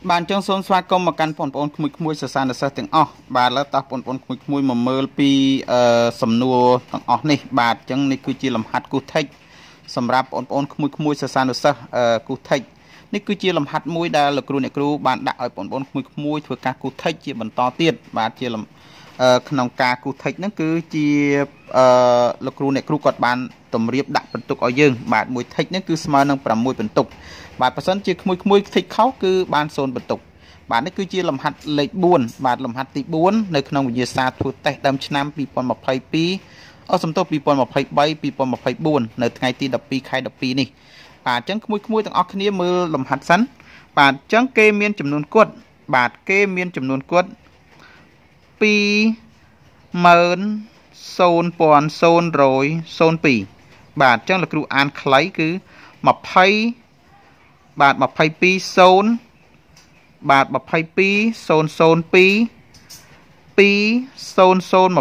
bạn trong số xóa công mà căn phồn phồn mùi sơ san sơ tiếng ọc bà lỡ ta phồn phồn mùi mà mơ pi sầm nua thằng ọc này bà chẳng này cứ chỉ làm hạt cụ thích sầm rạp phồn phồn mùi sơ san sơ cụ thích này cứ chỉ làm hạt mùi đa là kêu này kêu bạn đã ở phồn phồn mùi thừa cả cụ thích chỉ bằng to tiết bà chỉ làm nòng ca cụ thích nó cứ chỉ là kêu này kêu cọt bạn tầm riệp đặt bận tục ở dương bạn mùi thích nó cứ smart nâng làm mùi bận tục bạn phát sinh chỉ mùi thích khóc cứ ban xôn bật tục bạn ấy cứ chia làm hạt lệch buồn bạn làm hạt tị buồn nơiក្នុងវិសាធុតេដើមឆ្នាំ2022អសំទោស2023 2024នៅថ្ងៃទី12ខែ12នេះបាទអញ្ចឹងក្មួយទាំងអស់គ្នាមើលលំហាត់សិនបាទអញ្ចឹងគេមានចំនួនគាត់បាទគេមានចំនួនគាត់20002បាទអញ្ចឹងលោកគ្រូអានខ្លីគឺ20បាទ22 0បាទ22 002 20022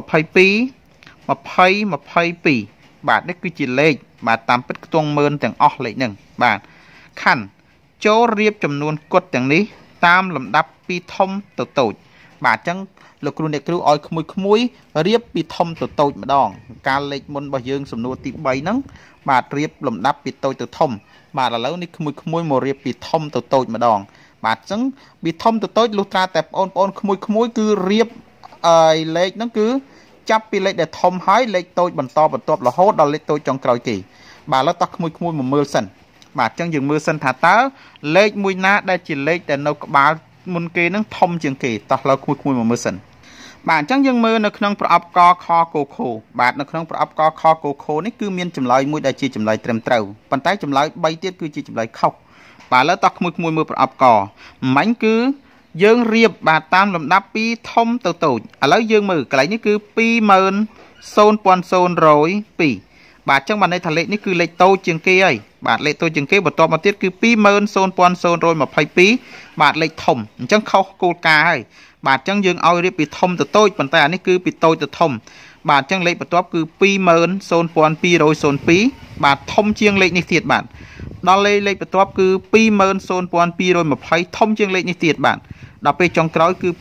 បាទនេះគឺជាលេខបាទតាមពិតខ្ទង់10000ទាំងអស់លេខហ្នឹងបាទខណ្ឌចូលរៀបចំនួនគត់ទាំងនេះតាមលំដាប់ពីធំទៅតូចបាទអញ្ចឹងលោកគ្រូអ្នកគ្រូឲ្យក្មួយរៀបពីធំទៅតូចម្ដងការលេខមុនរបស់យើងសំណួរទី3ហ្នឹងបាទរៀបលំដាប់ពីតូចទៅធំបាទឥឡូវនេះក្មួយមករៀបពីធំទៅតូចម្ដងបាទអញ្ចឹងពីធំទៅតូចលុះត្រាតែបងប្អូនក្មួយគឺរៀបលេខហ្នឹងគឺចាប់ពីលេខដែលធំហើយលេខតូចបន្តបន្ទាប់រហូតដល់លេខតូចចុងក្រោយគេបាទឥឡូវតោះក្មួយមកមើលសិនបាទអញ្ចឹងយើងមើលសិនថាតើលេខមួយណាដែលជាលេខដែលនៅក្បាលមុនគេហ្នឹងធំជាងគេតោះឥឡូវក្មួយមកមើលសិនបាទអញ្ចឹងយើងមើលនៅក្នុងប្រអប់កខកខបាទនៅក្នុងប្រអប់កខកខនេះគឺមានចម្លើយមួយដែលជាចម្លើយត្រឹមត្រូវប៉ុន្តែចម្លើយ3ទៀតគឺជាចម្លើយខុសបាទឥឡូវតោះក្មួយមើលប្រអប់កមិញគឺយើងរៀបបាទតាមលំដាប់ពីធំទៅតូចឥឡូវយើងមើលកន្លែងនេះគឺ20002បាទអញ្ចឹងបានន័យថាលេខនេះគឺលេខតូចជាងគេហើយបាទលេខតូចជាងគេបន្ទាប់មកទៀតគឺ20022បាទលេខធំអញ្ចឹងខុសគោលការណ៍ហើយបាទអញ្ចឹងយើងឲ្យរៀបពីធំទៅតូចប៉ុន្តែអានេះគឺពីតូចទៅធំបាទអញ្ចឹងលេខបន្ទាប់គឺ2000202បាទធំជាងលេខនេះទៀតបាទដល់លេខបន្ទាប់គឺ2000220ធំជាងលេខនេះទៀតបាទដល់ពេលចុងក្រោយគឺ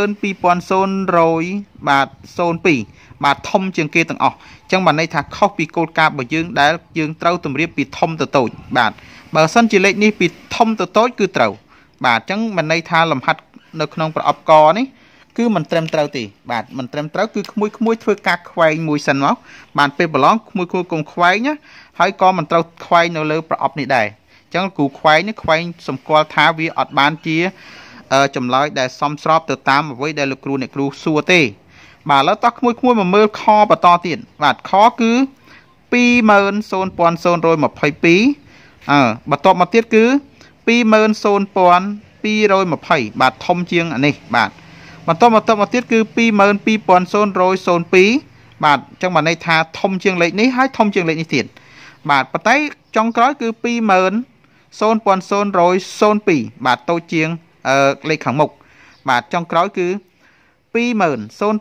22000បាទ02បាទធំជាងគេទាំងអស់អញ្ចឹងបានន័យថាខុសពីគោលការណ៍របស់យើងដែលយើងត្រូវតម្រៀបពីធំទៅតូចបាទបើសិនជាលេខនេះពីធំទៅតូចគឺត្រូវបាទអញ្ចឹងបានន័យថាលំហាត់នៅក្នុងប្រអប់កនេះគឺមិនត្រឹមត្រូវទេបាទមិនត្រឹមត្រូវគឺក្មួយធ្វើការខ្វែងមួយសិនមកបានពេលប្រឡងក្មួយកុំខ្វែងណាហើយក៏មិនត្រូវខ្វែងនៅលើប្រអប់នេះដែរអញ្ចឹងគ្រូខ្វែងនេះខ្វែងសម្គាល់ថាវាអត់បានជាចម្លើយដែលសមស្របទៅតាមអ្វីដែលលោកគ្រូអ្នកគ្រូសួរទេបាទឥឡូវតោះក្មួយមកមើលខបន្តទៀតបាទខគឺ20002បន្ទាប់មកទៀតគឺ2000220បាទធំជាងអានេះបាទបន្ទាប់មកទៀតគឺ22002បាទអញ្ចឹងបានន័យថាធំជាងលេខនេះហើយធំជាងលេខនេះទៀតបាទប៉ុន្តែចុងក្រោយគឺ20002បាទតូចជាងលេខខាងមុខបាទចុងក្រោយគឺ20002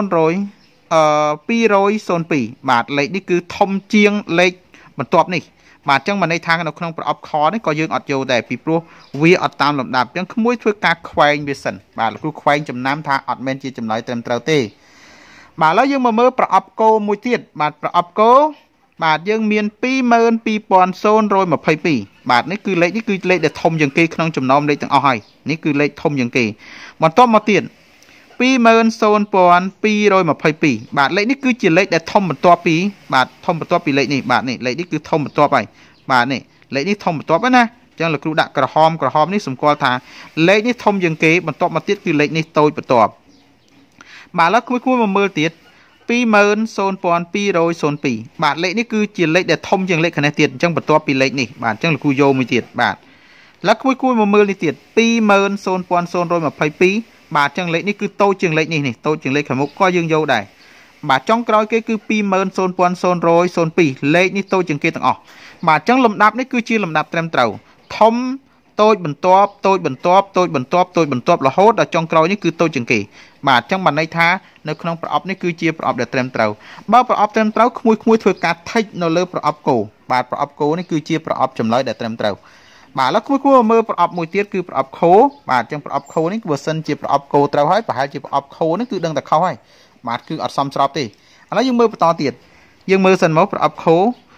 បាទលេខនេះគឺធំជាងលេខបន្ទាប់នេះបាទអញ្ចឹងបានន័យថានៅក្នុងប្រអប់ខនេះក៏យើងអត់យកដែរពីព្រោះវាអត់តាមលំដាប់អញ្ចឹងក្មួយធ្វើការខ្វែងវាសិនបាទលោកគ្រូខ្វែងចំណាំថាអត់មែនជាចម្លើយត្រឹមត្រូវទេបាទឥឡូវយើងមកមើលប្រអប់គោមួយទៀតបាទប្រអប់គោបាទយើងមាន22000បាទនេះគឺលេខដែលធំជាងគេក្នុងចំណោមលេខទាំងអស់ហើយនេះគឺលេខធំជាងគេបន្ទាប់មកទៀត20002បាទលេខនេះគឺជាលេខដែលធំបន្ទាប់ពីបាទធំបន្ទាប់ពីលេខនេះបាទនេះលេខនេះគឺធំបន្ទាប់ហើយបាទនេះលេខនេះធំបន្ទាប់ហើយណាអញ្ចឹងលោកគ្រូដាក់ក្រហមនេះសម្គាល់ថាលេខនេះធំជាងគេបន្ទាប់មកទៀតគឺលេខនេះតូចបន្ទាប់បាទឥឡូវគួរមកមើលទៀត20002បាទលេខនេះគឺជាលេខដែលធំជាងលេខខាងនេះទៀតអញ្ចឹងបន្ទាប់ពីលេខនេះបាទអញ្ចឹងលោកគ្រូយកមួយទៀតបាទឥឡូវគួរមកមើលនេះទៀត20002បាទអញ្ចឹងលេខនេះគឺតូចជាងលេខនេះតូចជាងលេខខាងមុខក៏យើងយកដែរបាទចុងក្រោយគេគឺ20002លេខនេះតូចជាងគេទាំងអស់បាទអញ្ចឹងលំដាប់នេះគឺជាលំដាប់ត្រឹមត្រូវធំតូចបន្ទាប់រហូតដល់ចុងក្រោយនេះគឺតូចជាងគេបាទអញ្ចឹងបានន័យថានៅក្នុងប្រអប់នេះគឺជាប្រអប់ដែលត្រឹមត្រូវបើប្រអប់ត្រឹមត្រូវក្មួយធ្វើការថិចនៅលើប្រអប់គោបាទប្រអប់គោនេះគឺជាប្រអប់ចម្លើយដែលត្រឹមត្រូវបាទឥឡូវគួរមើលប្រអប់មួយទៀតគឺប្រអប់ខោបាទអញ្ចឹងប្រអប់ខោនេះបើសិនជាប្រអប់គោត្រូវហើយប្រហែលជាប្រអប់ខោនេះគឺដឹងតែខុសហើយបាទគឺអត់សមស្របទេឥឡូវយើងមើលបន្តទៀតយើងមើលសិនមកប្រអប់ខោ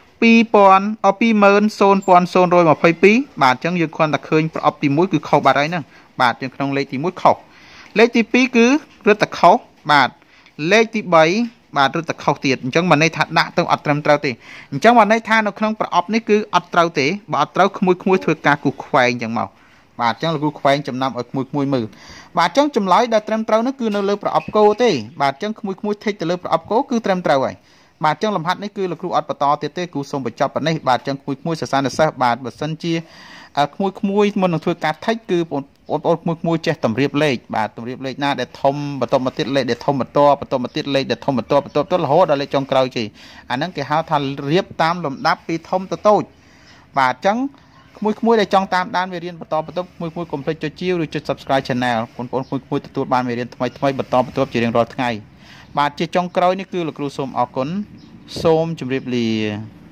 20022បាទអញ្ចឹងយើងគ្រាន់តែឃើញប្រអប់ទី1គឺខុសបាត់ហើយហ្នឹងបាទយើងក្នុងលេខទី1ខុសលេខទី2គឺរឹតតែខុសបាទលេខទី3បាទរឹតតែខុសទៀតអញ្ចឹងមិនន័យថាដាក់ទៅអត់ត្រឹមត្រូវទេអញ្ចឹងមិនន័យថានៅក្នុងប្រអប់នេះគឺអត់ត្រូវទេបើអត់ត្រូវក្មួយធ្វើការគូខ្វែងអញ្ចឹងមកបាទអញ្ចឹងលោកគ្រូខ្វែងចំណាំឲ្យក្មួយមើលបាទអញ្ចឹងចម្លើយដែលត្រឹមត្រូវនោះគឺនៅលើប្រអប់គោទេបាទអញ្ចឹងក្មួយថេកទៅលើប្រអប់គោគឺត្រឹមត្រូវហើយបាទអញ្ចឹងលំហាត់នេះគឺលោកគ្រូអត់បន្តទៀតទេគ្រូសូមបញ្ចប់ប៉ុណ្ណេះបាទអញ្ចឹងក្មួយសរសើរនិស្សិតបាទបើសិនជាក្មួយមុននឹងធ្វើការថេកគឺបងប្អូនក្មួយចេះតម្រៀបលេខបាទតម្រៀបលេខណាដែលធំបន្តមកទៀតលេខដែលធំបន្តមកទៀតលេខដែលធំបន្តរហូតដល់លេខចុងក្រោយជិះអាហ្នឹងគេហៅថារៀបតាមលំដាប់ពីធំទៅតូចបាទអញ្ចឹងក្មួយដែលចង់តាមដានមេរៀនបន្តក្មួយកុំភ្លេចចុចជាវឬចុច Subscribe Channel បងប្អូនក្មួយទទួលបានមេរៀនថ្មីបន្តជារៀងរាល់ថ្ងៃបាទជាចុងក្រោយនេះគឺលោកគ្រូសូមអរគុណសូមជម្រាបលា